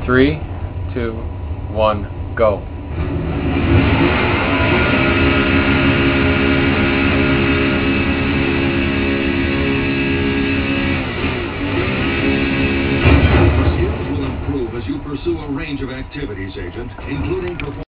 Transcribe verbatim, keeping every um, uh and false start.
Three, two, one, go. Your skills will improve as you pursue a range of activities, Agent, including performing